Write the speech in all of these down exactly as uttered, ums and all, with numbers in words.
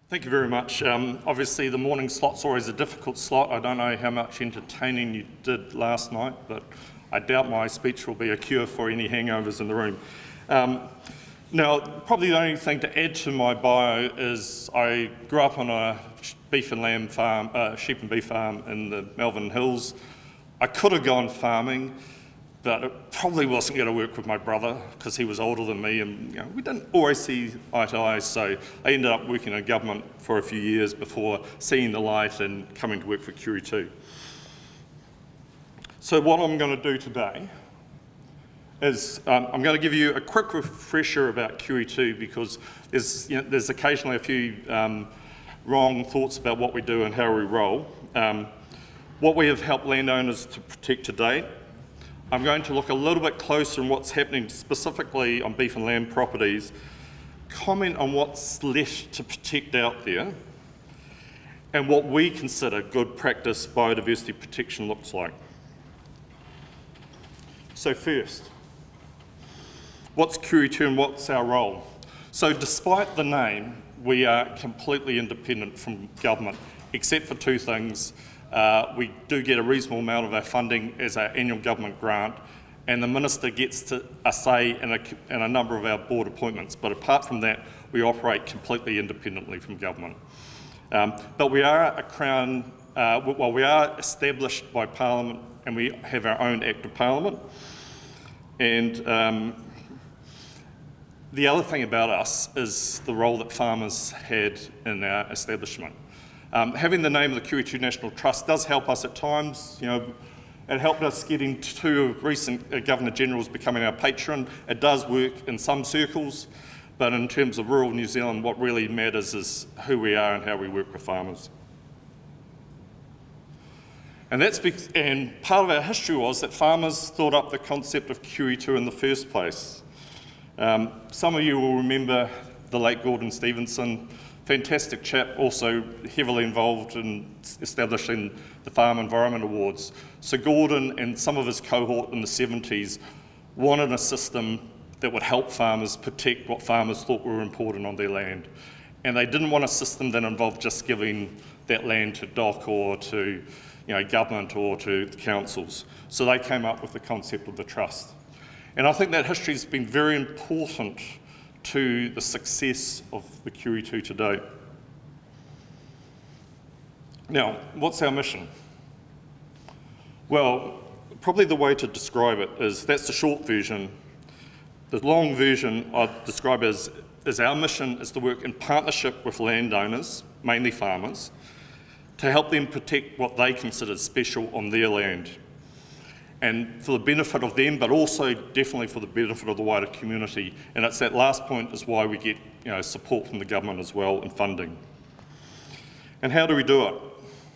Thank you very much. Um, obviously, the morning slot's always a difficult slot. I don't know how much entertaining you did last night, but I doubt my speech will be a cure for any hangovers in the room. Um, now, probably the only thing to add to my bio is I grew up on a beef and lamb farm, uh, sheep and beef farm in the Melbourne Hills. I could have gone farming, but it probably wasn't going to work with my brother because he was older than me, and you know, we didn't always see eye to eye, so I ended up working in government for a few years before seeing the light and coming to work for Q E I T. So what I'm going to do today is um, I'm going to give you a quick refresher about Q E I T because there's, you know, there's occasionally a few um, wrong thoughts about what we do and how we roll. Um, what we have helped landowners to protect to date. I'm going to look a little bit closer on what's happening specifically on beef and lamb properties, comment on what's left to protect out there, and what we consider good practice biodiversity protection looks like. So first, what's Q E I T and what's our role? So despite the name, we are completely independent from government, except for two things. Uh, we do get a reasonable amount of our funding as our annual government grant, and the Minister gets to, a say in a, in a number of our board appointments. But apart from that, we operate completely independently from government. Um, but we are a Crown, uh, well, we are established by Parliament, and we have our own Act of Parliament. And um, the other thing about us is the role that farmers had in our establishment. Um, having the name of the Q E I I National Trust does help us at times. You know, it helped us getting two recent uh, Governor-Generals becoming our patron. It does work in some circles, but in terms of rural New Zealand, what really matters is who we are and how we work with farmers. And, that's because, and part of our history was that farmers thought up the concept of Q E I T in the first place. Um, some of you will remember the late Gordon Stevenson. Fantastic chap, also heavily involved in establishing the Farm Environment Awards. So Gordon and some of his cohort in the seventies wanted a system that would help farmers protect what farmers thought were important on their land. And they didn't want a system that involved just giving that land to D O C or to you know, government or to the councils. So they came up with the concept of the trust. And I think that history has been very important to the success of the Q E I T today. Now, what's our mission? Well, probably the way to describe it is, that's the short version. The long version I'd describe as, is our mission is to work in partnership with landowners, mainly farmers, to help them protect what they consider special on their land. And for the benefit of them, but also definitely for the benefit of the wider community. And it's that last point is why we get you know, support from the government as well and funding. And how do we do it?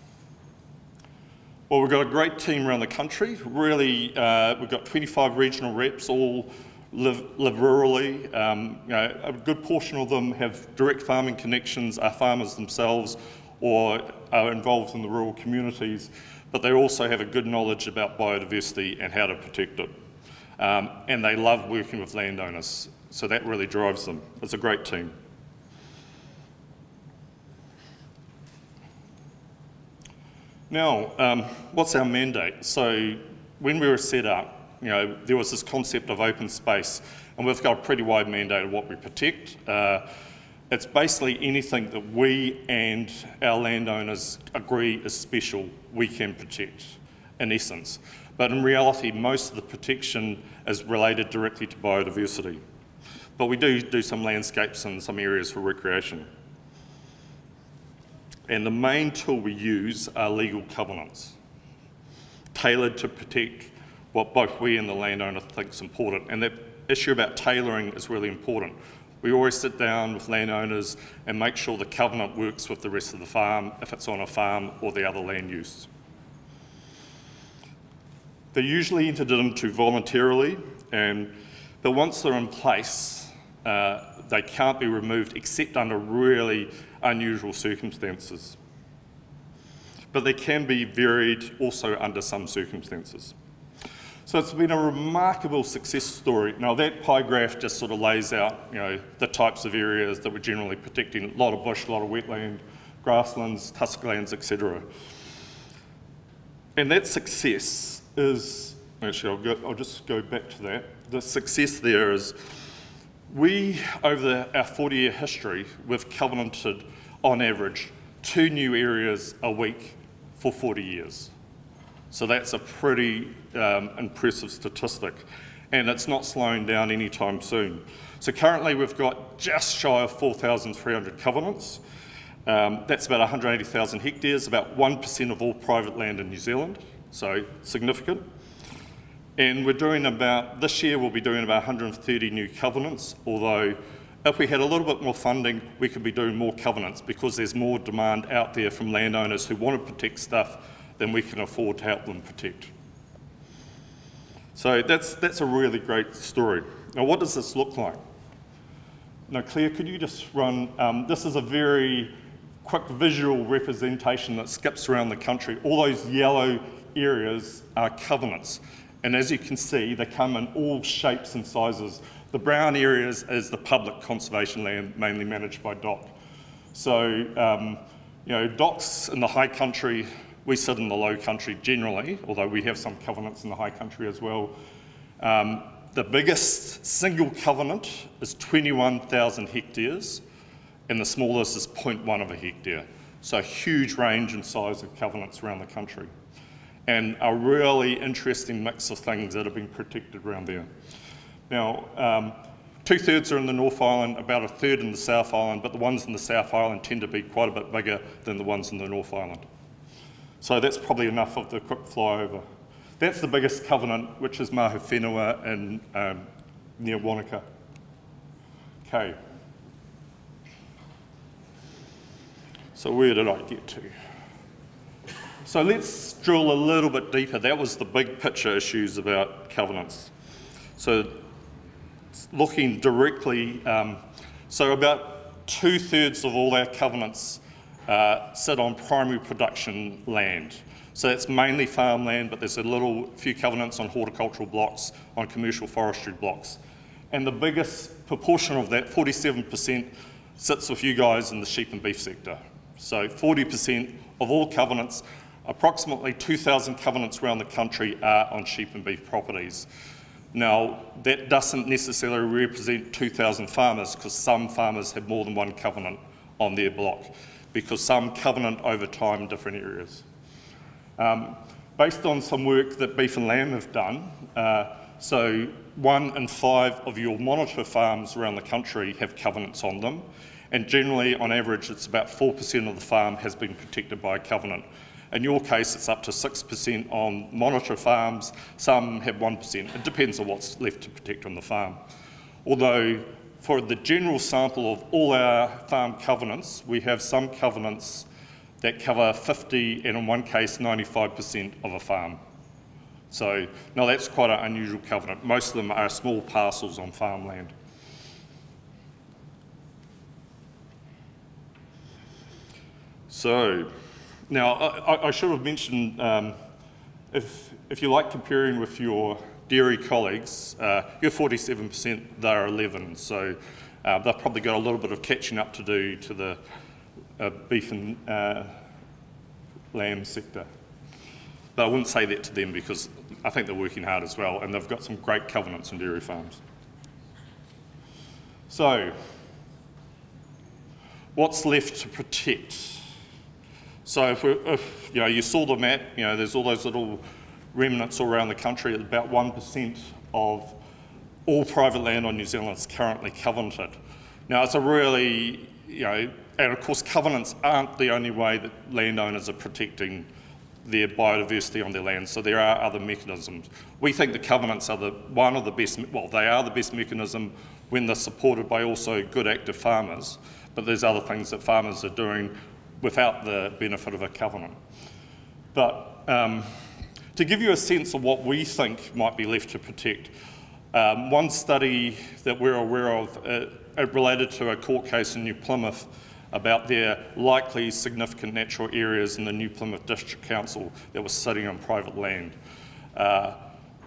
Well, we've got a great team around the country. Really, uh, we've got twenty-five regional reps, all live, live rurally. Um, you know, a good portion of them have direct farming connections, are farmers themselves, or are involved in the rural communities. But they also have a good knowledge about biodiversity and how to protect it. Um, and they love working with landowners, so that really drives them. It's a great team. Now, um, what's our mandate? So when we were set up, you know, there was this concept of open space, and we've got a pretty wide mandate of what we protect. Uh, It's basically anything that we and our landowners agree is special, we can protect, in essence. But in reality, most of the protection is related directly to biodiversity. But we do do some landscapes and some areas for recreation. And the main tool we use are legal covenants, tailored to protect what both we and the landowner think is important. And that issue about tailoring is really important. We always sit down with landowners and make sure the covenant works with the rest of the farm, if it's on a farm or the other land use. They're usually entered into voluntarily, and, but once they're in place, uh, they can't be removed except under really unusual circumstances. But they can be varied also under some circumstances. So it's been a remarkable success story. Now that pie graph just sort of lays out, you know, the types of areas that we're generally protecting, a lot of bush, a lot of wetland, grasslands, tussock lands, et cetera. And that success is, actually I'll, go, I'll just go back to that. The success there is, we, over the, our forty year history, we've covenanted, on average, two new areas a week for forty years. So that's a pretty um, impressive statistic, and it's not slowing down anytime soon. So currently we've got just shy of four thousand three hundred covenants. Um, that's about one hundred eighty thousand hectares, about one percent of all private land in New Zealand, so significant. And we're doing about, this year we'll be doing about one hundred thirty new covenants, although if we had a little bit more funding, we could be doing more covenants because there's more demand out there from landowners who want to protect stuff than we can afford to help them protect. So that's, that's a really great story. Now what does this look like? Now Claire, could you just run, um, this is a very quick visual representation that skips around the country. All those yellow areas are covenants. And as you can see, they come in all shapes and sizes. The brown areas is the public conservation land, mainly managed by D O C. So, um, you know, D O C's in the high country, we sit in the low country generally, although we have some covenants in the high country as well. Um, the biggest single covenant is twenty-one thousand hectares, and the smallest is zero point one of a hectare. So a huge range and size of covenants around the country. And a really interesting mix of things that have been protected around there. Now, um, two thirds are in the North Island, about a third in the South Island, but the ones in the South Island tend to be quite a bit bigger than the ones in the North Island. So that's probably enough of the quick flyover. That's the biggest covenant, which is Mahu Whenua in, um, near Wanaka. Okay. So where did I get to? So let's drill a little bit deeper. That was the big picture issues about covenants. So looking directly, um, so about two thirds of all our covenants uh, sit on primary production land. So that's mainly farmland, but there's a little few covenants on horticultural blocks, on commercial forestry blocks. And the biggest proportion of that, forty-seven percent, sits with you guys in the sheep and beef sector. So forty percent of all covenants, approximately two thousand covenants around the country are on sheep and beef properties. Now, that doesn't necessarily represent two thousand farmers, because some farmers have more than one covenant on their block, because some covenant over time in different areas. Um, based on some work that Beef and Lamb have done, uh, so one in five of your monitor farms around the country have covenants on them, and generally, on average, it's about four percent of the farm has been protected by a covenant. In your case, it's up to six percent on monitor farms, some have one percent. It depends on what's left to protect on the farm. Although, for the general sample of all our farm covenants, we have some covenants that cover fifty, and in one case, ninety-five percent of a farm. So, now that's quite an unusual covenant. Most of them are small parcels on farmland. So, now I, I should have mentioned, um, if, if you like comparing with your dairy colleagues, uh, you're forty-seven percent, they're eleven, so uh, they've probably got a little bit of catching up to do to the uh, beef and uh, lamb sector. But I wouldn't say that to them, because I think they're working hard as well, and they've got some great covenants on dairy farms. So, what's left to protect? So if, if you know, you saw the map, you know, there's all those little remnants all around the country. About one percent of all private land on New Zealand is currently covenanted. Now, it's a really, you know, and of course covenants aren't the only way that landowners are protecting their biodiversity on their land, so there are other mechanisms. We think the covenants are the, one of the best, well, they are the best mechanism when they're supported by also good active farmers, but there's other things that farmers are doing without the benefit of a covenant. But um, to give you a sense of what we think might be left to protect, um, one study that we're aware of, uh, it related to a court case in New Plymouth about their likely significant natural areas in the New Plymouth District Council that was sitting on private land. Uh,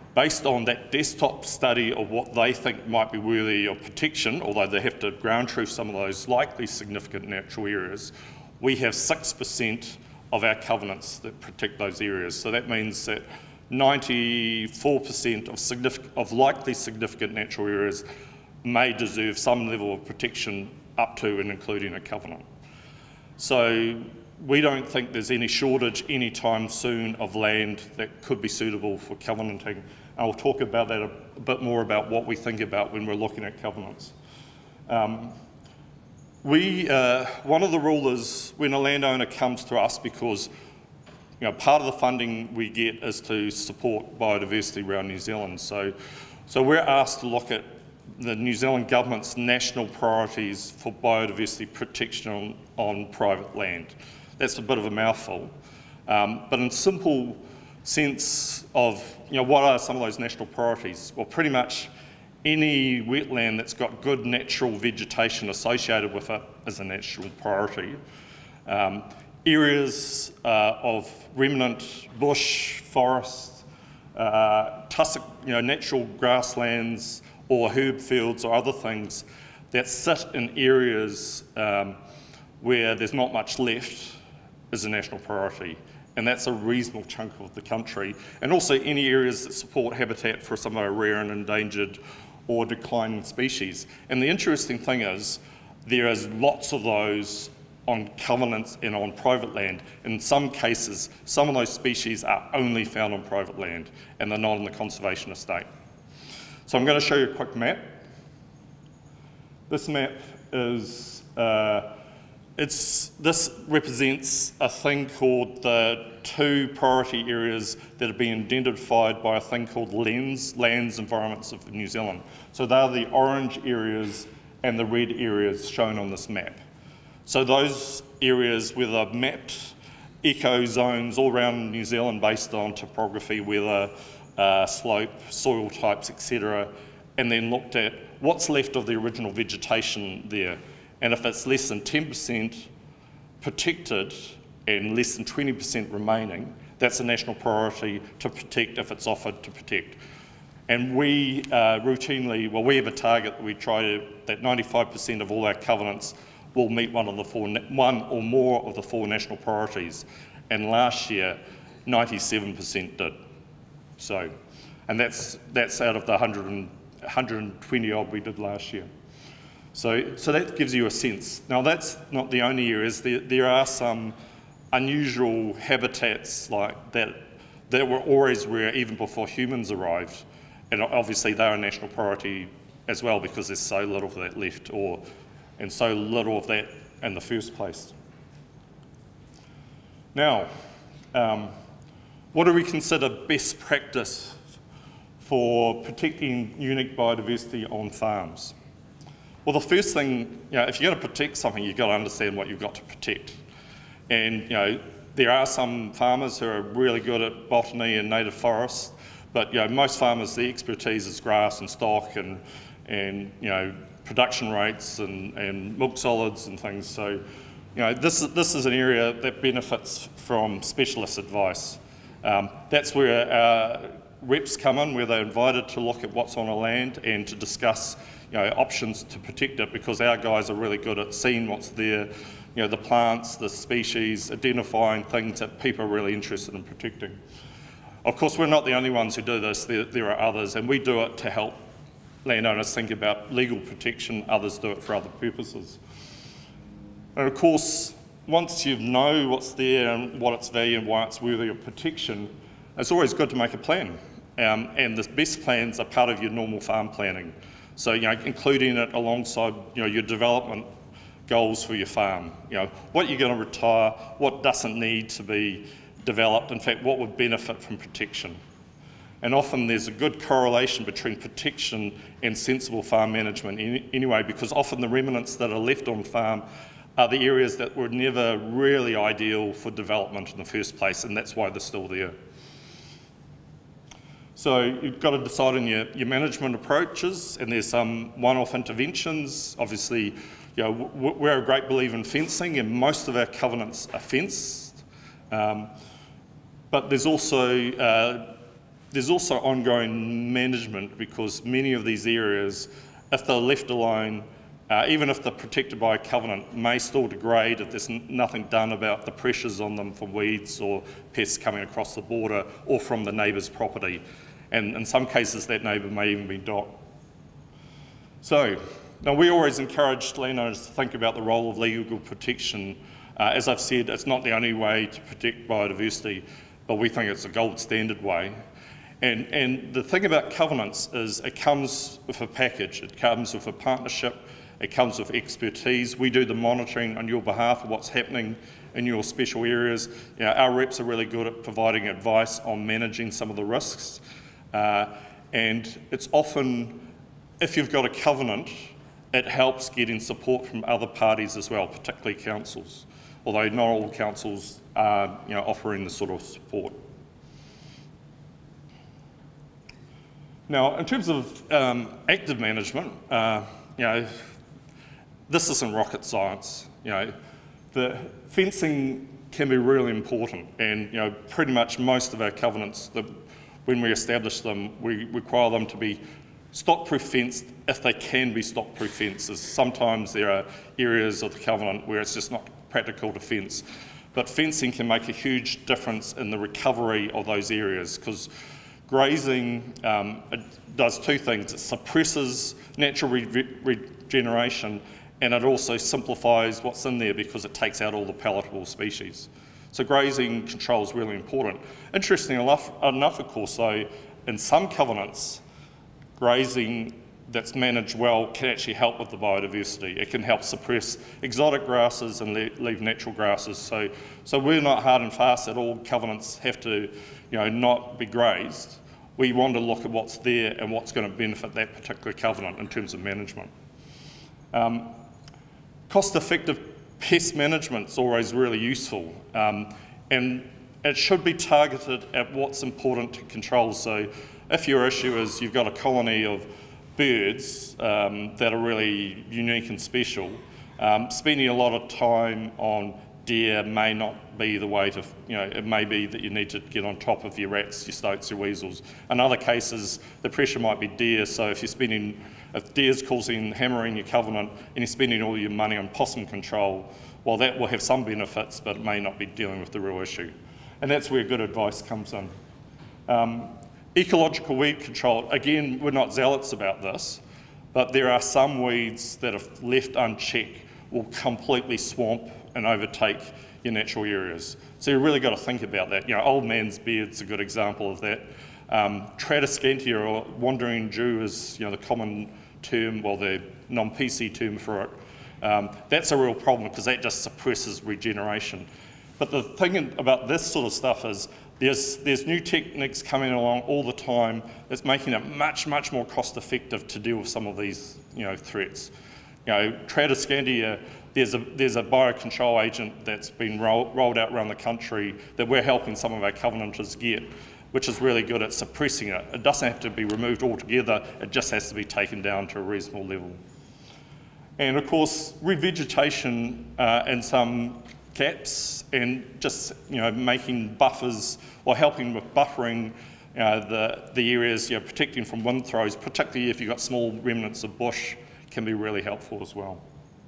based on that desktop study of what they think might be worthy of protection, although they have to ground truth some of those likely significant natural areas, we have six percent of our covenants that protect those areas. So that means that ninety-four percent of, of likely significant natural areas may deserve some level of protection up to and including a covenant. So we don't think there's any shortage anytime soon of land that could be suitable for covenanting. I'll talk about that a, a bit more about what we think about when we're looking at covenants. Um, we, uh, one of the rules is when a landowner comes to us, because you know, part of the funding we get is to support biodiversity around New Zealand. So, so we're asked to look at the New Zealand government's national priorities for biodiversity protection on, on private land. That's a bit of a mouthful, um, but in simple sense of, you know, what are some of those national priorities? Well, pretty much any wetland that's got good natural vegetation associated with it is a national priority. Um, areas uh, of remnant bush, forest, uh, tussock, you know, natural grasslands or herb fields or other things that sit in areas um, where there's not much left is a national priority, and that's a reasonable chunk of the country. And also any areas that support habitat for some of our rare and endangered or declining species. And the interesting thing is, there is lots of those on covenants and on private land. In some cases, some of those species are only found on private land, and they're not on the conservation estate. So I'm going to show you a quick map. This map is uh, It's, this represents a thing called the two priority areas that have been identified by a thing called LENZ, Lands Environments of New Zealand. So they are the orange areas and the red areas shown on this map. So those areas where they've mapped eco zones all around New Zealand based on topography, weather, uh, slope, soil types, et cetera, and then looked at what's left of the original vegetation there. And if it's less than ten percent protected and less than twenty percent remaining, that's a national priority to protect if it's offered to protect. And we uh, routinely, well, we have a target that we try to, that ninety-five percent of all our covenants will meet one of the four, one or more of the four national priorities. And last year, ninety-seven percent did. So, and that's, that's out of the one hundred, one hundred twenty odd we did last year. So, so that gives you a sense. Now that's not the only areas. There, there are some unusual habitats like that that were always rare even before humans arrived. And obviously they're a national priority as well because there's so little of that left, or and so little of that in the first place. Now, um, what do we consider best practice for protecting unique biodiversity on farms? Well, the first thing, you know, if you're going to protect something, you've got to understand what you've got to protect. And, you know, there are some farmers who are really good at botany and native forests, but, you know, most farmers, the expertise is grass and stock and, and you know, production rates and, and milk solids and things. So, you know, this is, this is an area that benefits from specialist advice. Um, that's where our reps come in, where they're invited to look at what's on a land and to discuss, you know, options to protect it, because our guys are really good at seeing what's there, you know, the plants, the species, identifying things that people are really interested in protecting. Of course, we're not the only ones who do this. There, there are others, and we do it to help landowners think about legal protection. Others do it for other purposes. And of course, once you know what's there and what its value and why it's worthy of protection, it's always good to make a plan. Um, and the best plans are part of your normal farm planning. So, you know, including it alongside, you know, your development goals for your farm. You know, what you're going to retire, what doesn't need to be developed, in fact, what would benefit from protection. And often there's a good correlation between protection and sensible farm management anyway, because often the remnants that are left on farm are the areas that were never really ideal for development in the first place, and that's why they're still there. So you've got to decide on your, your management approaches, and there's some one-off interventions. Obviously, you know, we're a great believer in fencing, and most of our covenants are fenced. Um, but there's also uh, there's also ongoing management, because many of these areas, if they're left alone, uh, even if they're protected by a covenant, may still degrade if there's n nothing done about the pressures on them from weeds or pests coming across the border or from the neighbour's property. And in some cases, that neighbour may even be docked. So, now we always encourage landowners to think about the role of legal protection. Uh, as I've said, it's not the only way to protect biodiversity, but we think it's a gold standard way. And, and the thing about covenants is it comes with a package. It comes with a partnership. It comes with expertise. We do the monitoring on your behalf of what's happening in your special areas. You know, our reps are really good at providing advice on managing some of the risks. Uh, and it's often, if you've got a covenant, it helps getting support from other parties as well, particularly councils, although not all councils are, you know, offering this sort of support. Now, in terms of um, active management, uh, you know, this isn't rocket science. You know, the fencing can be really important, and you know, pretty much most of our covenants, the, when we establish them, we require them to be stock-proof fenced if they can be stock-proof fences. Sometimes there are areas of the covenant where it's just not practical to fence, but fencing can make a huge difference in the recovery of those areas, because grazing um, it does two things. It suppresses natural re regeneration, and it also simplifies what's in there because it takes out all the palatable species. So grazing control is really important. Interesting enough, enough of course, though, in some covenants, grazing that's managed well can actually help with the biodiversity. It can help suppress exotic grasses and le leave natural grasses. So, so we're not hard and fast that all covenants have to, you know, not be grazed. We want to look at what's there and what's going to benefit that particular covenant in terms of management. Um, Cost-effective pest management is always really useful, um, and it should be targeted at what's important to control. So if your issue is you've got a colony of birds um, that are really unique and special, um, spending a lot of time on deer may not be the way to, you know, it may be that you need to get on top of your rats, your stoats, your weasels. In other cases, the pressure might be deer, so if you're spending, if deer's causing hammering your covenant and you're spending all your money on possum control, well, that will have some benefits, but it may not be dealing with the real issue. And that's where good advice comes in. Um, ecological weed control, again, we're not zealots about this, but there are some weeds that if left unchecked will completely swamp and overtake your natural areas. So you've really got to think about that. You know, old man's beard's a good example of that. Um, Tradescantia, or wandering Jew, is, you know, the common term, well, the non-P C term for it. Um, that's a real problem because that just suppresses regeneration. But the thing about this sort of stuff is there's, there's new techniques coming along all the time that's making it much, much more cost effective to deal with some of these, you know, threats. You know, Tradescantia, there's a, there's a biocontrol agent that's been roll, rolled out around the country that we're helping some of our covenanters get, which is really good at suppressing it. It doesn't have to be removed altogether, it just has to be taken down to a reasonable level. And of course, revegetation uh, and some gaps, and just, you know, making buffers or helping with buffering uh, the, the areas, you know, protecting from wind throws, particularly if you've got small remnants of bush, can be really helpful as well.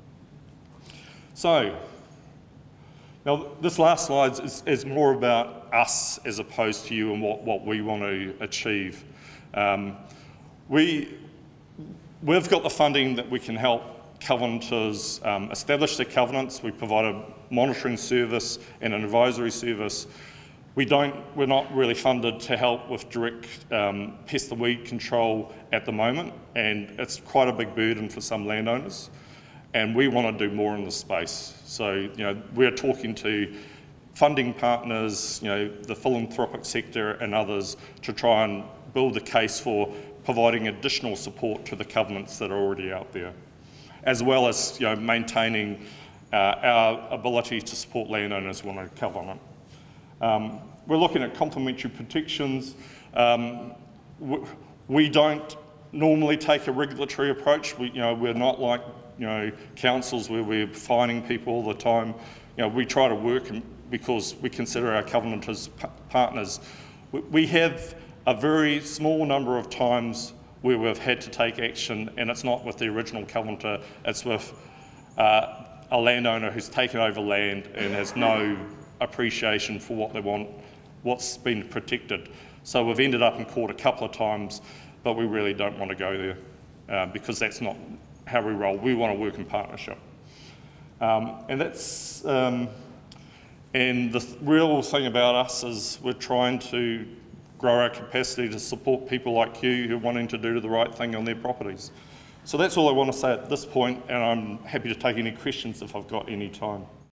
So, now this last slide is, is more about us as opposed to you and what, what we want to achieve. Um, we, we've got the funding that we can help covenanters um, establish their covenants. We provide a monitoring service and an advisory service. We don't, we're not really funded to help with direct um, pest and weed control at the moment, and it's quite a big burden for some landowners. And we want to do more in this space. So, you know, we're talking to funding partners, you know, the philanthropic sector and others to try and build a case for providing additional support to the covenants that are already out there, as well as, you know, maintaining uh, our ability to support landowners on a covenant. Um, we're looking at complementary protections. Um, we don't normally take a regulatory approach. We, you know, we're not like, you know, councils where we're fining people all the time. You know, we try to work because we consider our covenanters partners. We have a very small number of times where we've had to take action, and it's not with the original covenanter, it's with uh, a landowner who's taken over land and has no appreciation for what they want, what's been protected. So we've ended up in court a couple of times, but we really don't want to go there uh, because that's not how we roll. We want to work in partnership. Um, and that's, um, and the th real thing about us is we're trying to grow our capacity to support people like you who are wanting to do the right thing on their properties. So that's all I want to say at this point, and I'm happy to take any questions if I've got any time.